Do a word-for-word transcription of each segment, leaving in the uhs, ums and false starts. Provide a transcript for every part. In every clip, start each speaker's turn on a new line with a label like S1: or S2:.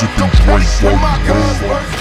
S1: sip and drink while you run.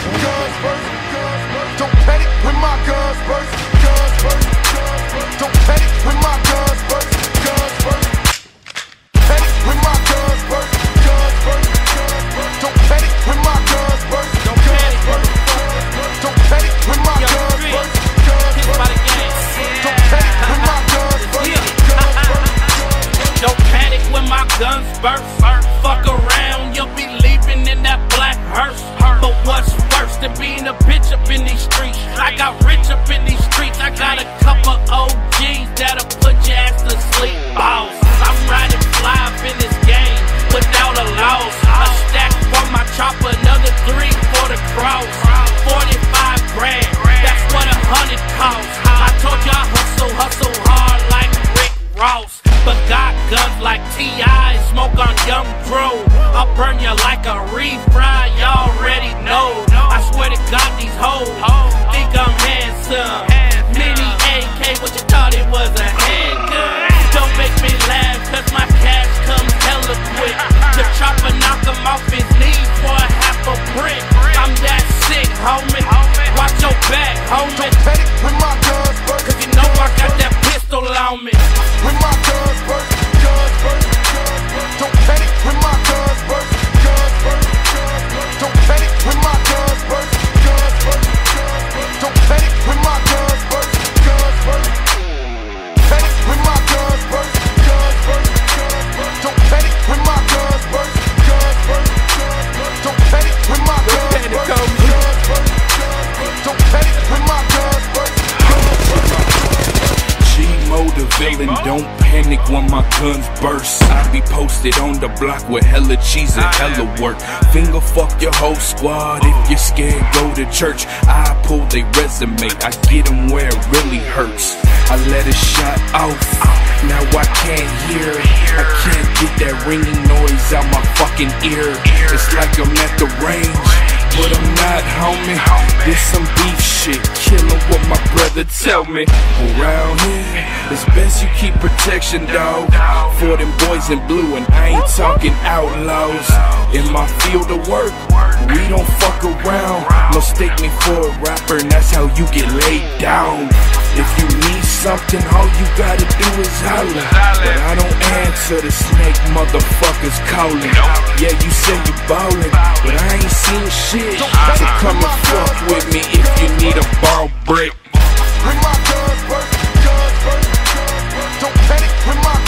S2: Don't panic when my guns burst. Guns burst. Don't panic when my guns burst. Guns burst. Panic when my guns burst. Guns burst. Don't panic when my guns burst. Don't panic. Don't panic when my guns burst. Guns burst. Don't panic when my guns burst.
S3: Don't panic when my guns burst. Fuck around, you'll be leaving in that black hearse. But what's worse than being a bitch up in these streets? I got rich up in these streets. I got a couple O Gs that'll put your ass to sleep. Boss, I'm riding fly up in this game without a loss. A stack for my chopper, another three for the cross. forty-five grand, that's what a hundred costs. I told you I hustle, hustle hard like Rick Ross. But got guns like T I and smoke on Young Dro. I'll burn you like a refry, y'all already know. I swear to God these hoes think I'm handsome. Mini A K, what you thought it was a handgun? Don't make me laugh, cause my cash comes hella quick. The chopper knock him off his knees for a half a brick. I'm that sick, homie. Watch your back, homie.
S2: Don't panic when my guns burst.
S3: Cause you know I got that pistol on me.
S2: When my guns burst, guns burst. Don't panic when my guns burst. Guns burst. Don't panic when my guns burst. Guns burst. Don't panic when my guns burst. Guns burst. Panic when my guns burst. Guns burst. Don't panic when my guns burst. Guns burst. Don't panic when my guns burst. Guns burst. Don't panic when my guns burst.
S4: G-Mo the villain, don't panic when my guns burst. I be posted on the block with hella cheese and hella work. Finger fuck your whole squad. If you're scared, go to church. I pull their resume, I get them where it really hurts. I let a shot off, now I can't hear. I can't get that ringing noise out my fucking ear. It's like I'm at the range, but I'm not, homie. This some beef shit, killing what my brother tell me. Around here, it's best you keep protection, dawg. For them boys in blue, and I ain't talking outlaws. In my field of work, we don't fuck around. Mistake me for a rapper, and that's how you get laid down. If you need something, all you gotta do is holler. But I don't answer the snake motherfuckers calling. Yeah, you say you ballin', but I ain't seen shit. So come and fuck with me if you need a ball break.
S2: When my guns burst, guns burst. Don't panic when my